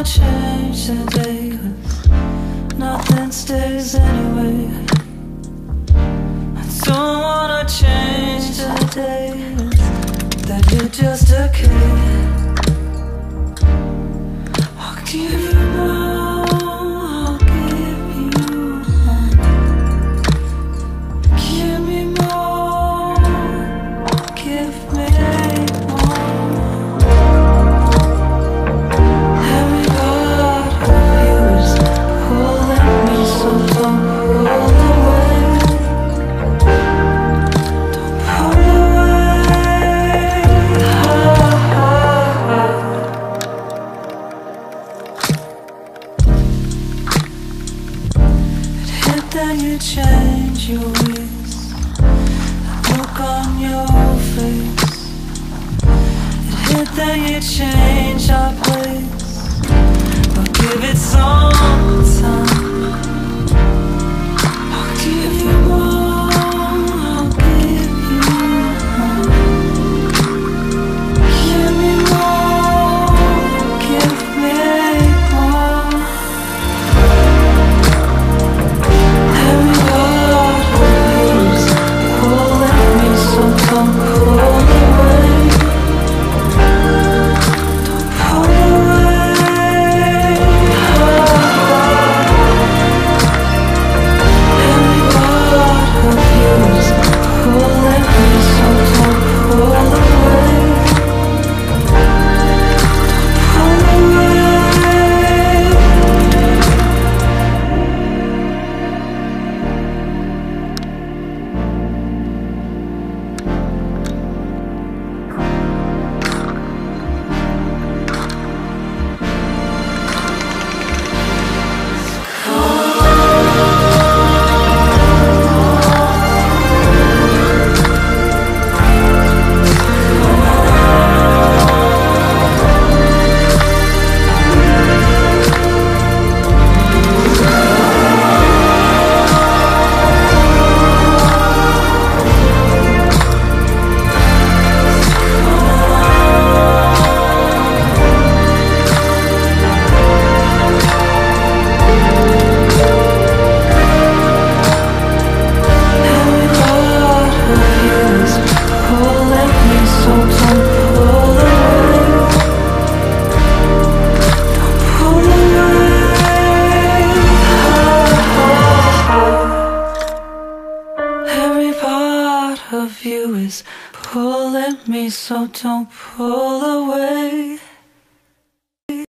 wanna change today, 'cause nothing stays anyway. I don't wanna change today, that you're just a kid. I'll give you more, I'll give you more. Give me more, give me more. Every part of you is pulling me, so don't pull away. Don't pull away. It hit that you change your ways, the look on your face. It hit that you change our place, but give it some time. I'll give you more, I'll give you more. Give me more, give me more. Every part of you is pulling me, so don't pull away. Don't pull away. Every part of you is pulling me, so don't pull away. Don't pull away. Every part of you is pulling me, so don't pull away. Don't pull away. Every part of you is pulling me, so don't pull away.